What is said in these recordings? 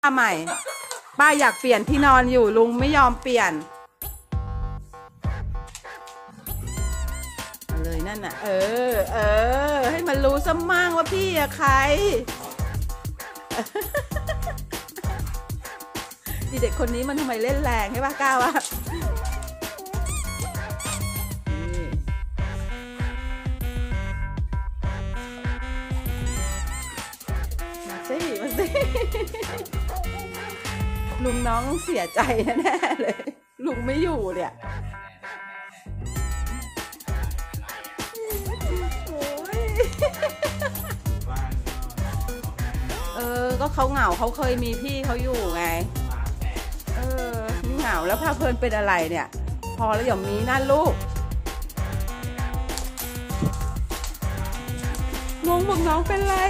ใหม่ป้าอยากเปลี่ยนที่นอนอยู่ลุงไม่ยอมเปลี่ยนเลยนั่นน่ะให้มันรู้ซะมั่งว่าพี่อะใครเด็กคนนี้มันทำไมเล่นแรงใช่ป่ะก้าวะมาสิลุงน้องเสียใจแน่ๆเลยลุงไม่อยู่เนี่ยก็เขาเหงาเขาเคยมีพี่เขาอยู่ไงนี่เหงาแล้วพาเพลินเป็นอะไรเนี่ยพอแล้วอย่ามีนั่นลูกงงบอกน้องเป็นไร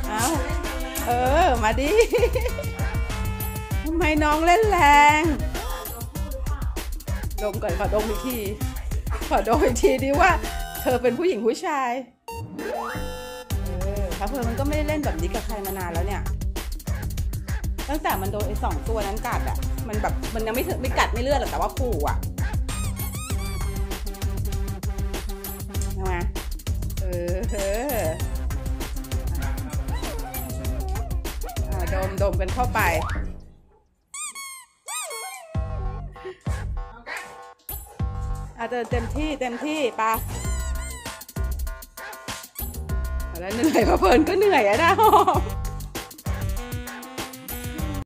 มาดิทำไมน้องเล่นแรงดมก่อนขอดมอีกทีดิว่าเธอเป็นผู้หญิงผู้ชายพาเพลินมันก็ไม่ได้เล่นแบบนี้กับใครมานานแล้วเนี่ยตั้งแต่มันโดนไอ้2 ตัวนั้นกัดอ่ะมันแบบมันยังไม่กัดไม่เลือดหรอกแต่ว่าขู่อ่ะใช่ไหมดมกันเข้าไปเต็มที่ปะแล้วเหนื่อยพอเพลินก็เหนื่อยอะนะ